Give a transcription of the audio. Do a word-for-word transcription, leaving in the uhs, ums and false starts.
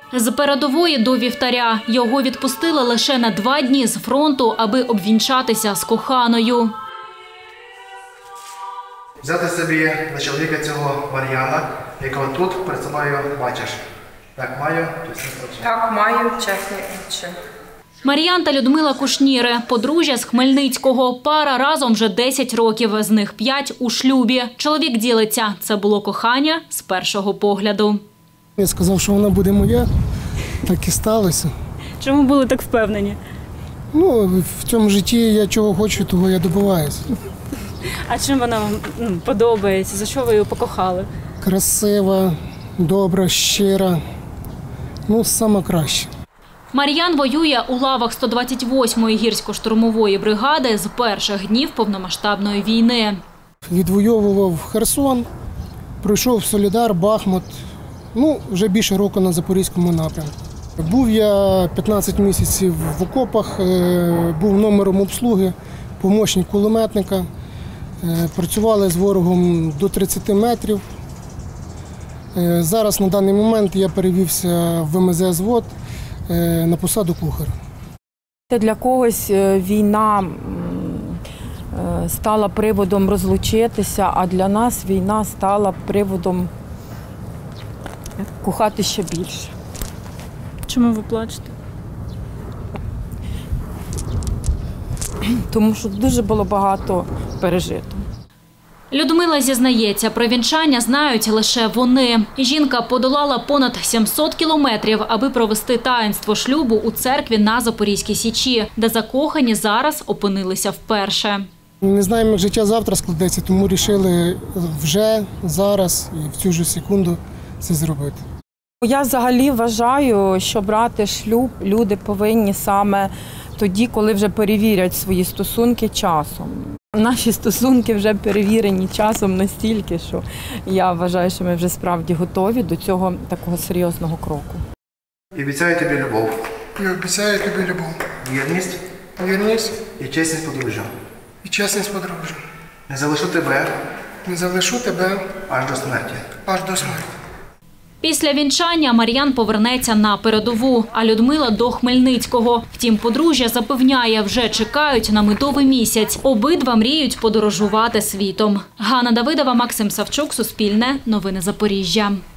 З передової до вівтаря. Його відпустили лише на два дні з фронту, аби обвінчатися з коханою. Взяти собі за чоловіка цього Мар'яна, якого тут перед собою бачиш. Так, маю, чесне очі. Так, маю, чесне очі. Мар'ян та Людмила Кушніри – подружжя з Хмельницького. Пара разом вже десять років, з них п'ять у шлюбі. Чоловік ділиться – це було кохання з першого погляду. Я сказав, що вона буде моя, так і сталося. Чому були так впевнені? Ну, в цьому житті я чого хочу, того я добиваюся. А чим вона вам ну, подобається? За що ви її покохали? Красива, добра, щира, ну, сама краще. Мар'ян воює у лавах сто двадцять восьмої гірсько-штурмової бригади з перших днів повномасштабної війни. Відвоював Херсон, пройшов Солідар, Бахмут, ну, вже більше року на Запорізькому напрямку. Був я п'ятнадцять місяців в окопах, був номером обслуги, помічник кулеметника. Працювали з ворогом до тридцяти метрів. Зараз на даний момент я перевівся в ем зе ес-взвод на посаду кухаря. Для когось війна стала приводом розлучитися, а для нас війна стала приводом кохати ще більше. Чому ви плачете? Тому що дуже було багато пережито. Людмила зізнається, про вінчання знають лише вони. Жінка подолала понад сімсот кілометрів, аби провести таїнство шлюбу у церкві на Запорізькій Січі, де закохані зараз опинилися вперше. Не знаємо, як життя завтра складеться, тому вирішили вже, зараз і в цю ж секунду це зробити. Я взагалі вважаю, що брати шлюб люди повинні саме тоді, коли вже перевірять свої стосунки часом. Наші стосунки вже перевірені часом настільки, що я вважаю, що ми вже справді готові до цього такого серйозного кроку. І обіцяю тобі любов. І обіцяю тобі любов. Вірність. Вірність. І чесність подружжя. І чесність подружжя. Не залишу тебе. Не залишу тебе. Аж до смерті. Аж до смерті. Після вінчання Мар'ян повернеться на передову, а Людмила – до Хмельницького. Втім, подружжя запевняє, вже чекають на медовий місяць. Обидва мріють подорожувати світом. Ганна Давидова, Максим Савчук, Суспільне, Новини Запоріжжя.